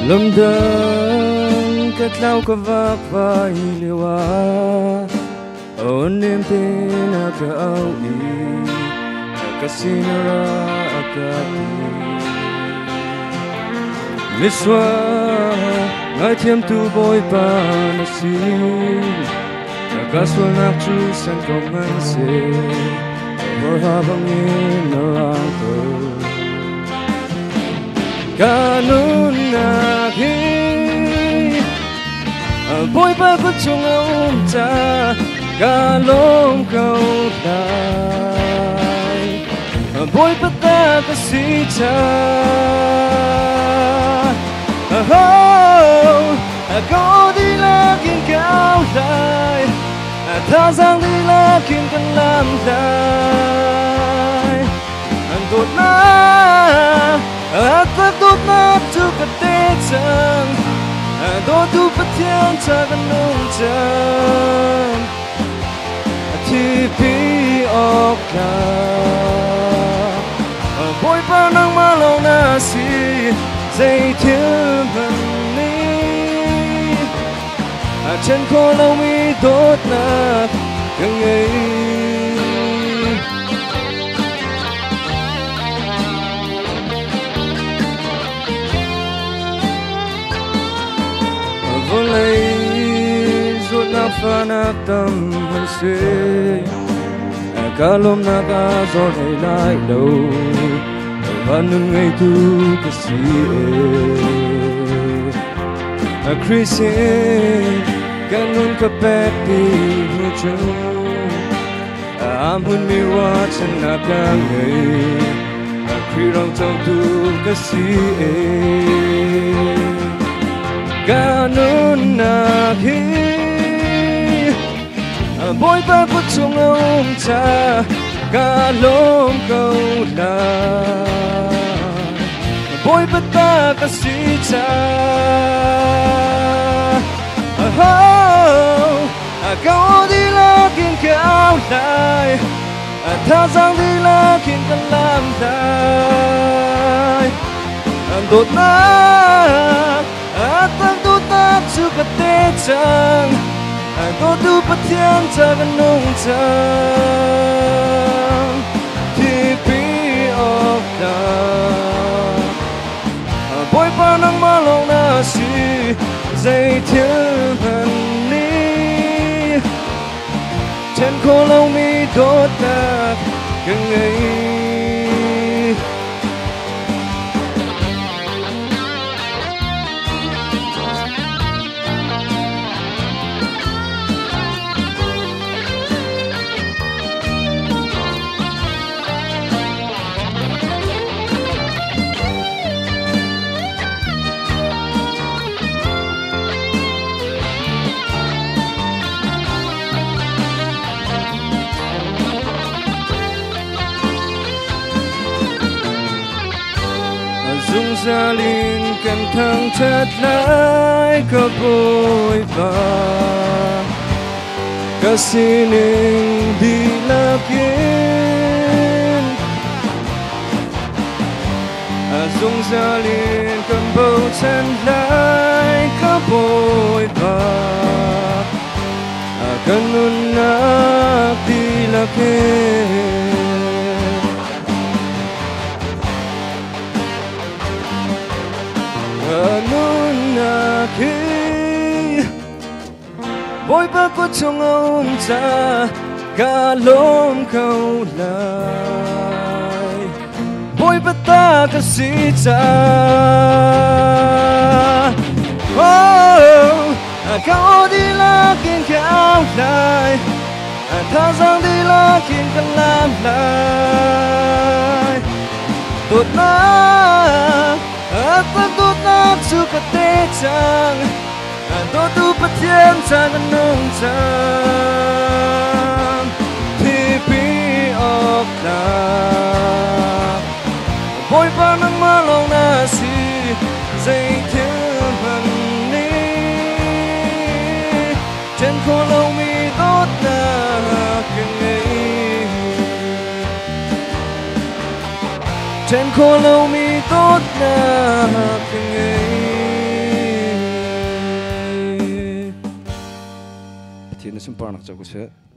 lâm đơn kết lao có vác vai liwa ôn niềm tin cả áo y cả sinara cả miswa ngai thiam tu boy pa na si cả xuân ác chu san công ngai se vor ha bangin narang to kanun na khi boy pa ko chung ông cha ga lom câu lại boy pa ta ka si cha có đi là kiên cao lại tha giang đi là kiên cần làm lại tốt na ta tốt na chu ka te chang do tu pa thiang cha kan nong chang thi pi ok la boy pa nang ma lo na si dây thiên vần trên khó lâu mi tốt nát từng ngày vô lấy ruột nát pha nát tâm hân suy cả lom nát cả gió này lại đâu và nương ngày tu cái gì Christian ganun ka peti mucho amun mi watchin na kangai akrirang tong tu kasi ganun na khi boy pa ko chung ông cha ga lom câu la boy pa ta kasi cha có đi là kiên cao lại tha giang đi là kiên cần làm lại tốt na tăng tốt na chưa có te chăng có tu bất thiên cha gần nông chăng thì bi of da boy pa nang ma long na si dây thiên thần lý trên khô lâu mi đốt nát từng ngày dung ra liền kèm thang chất lại cả bôi và cả xin đi là kiến dung ra liền cầm bầu chân lại cả bôi và cần luôn đi là kiến nun na khi boy pa ko chung ông cha ga lom câu lại boy pa ta ka si cha có đi là kiên cao lại tha giang đi là kiên cần làm lại tốt na tăng tốt nát chưa có te chăng tốt tu bất thiên chăng ăn nông chăng thì bi of la boy pa nang ma long na si dây thiên vần ni trên khô lâu mi tốt na kinh ngày trên khô lâu mi tốt na kinh ngày simpan nak jago se